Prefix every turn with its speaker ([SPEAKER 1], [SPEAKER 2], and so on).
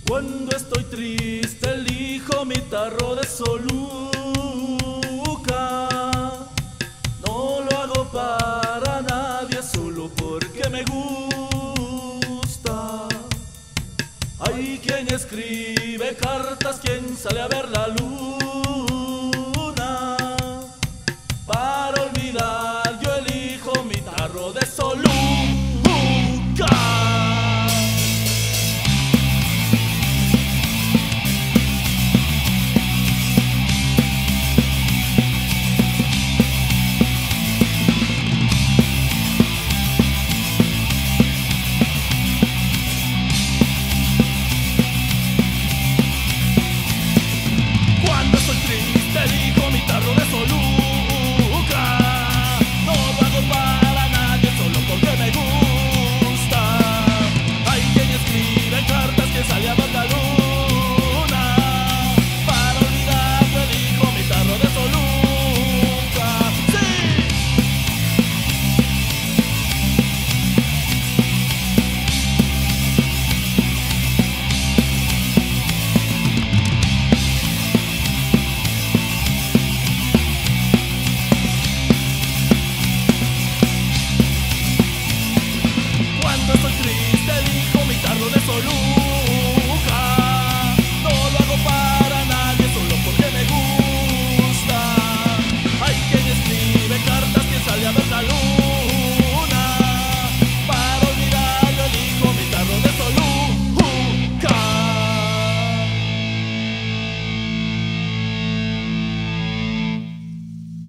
[SPEAKER 1] Cuando estoy triste elijo mi tarro de soluca. No lo hago para nadie, solo porque me gusta. Hay quien escribe cartas, quien sale a ver la luna. Para olvidar yo elijo mi tarro de soluca.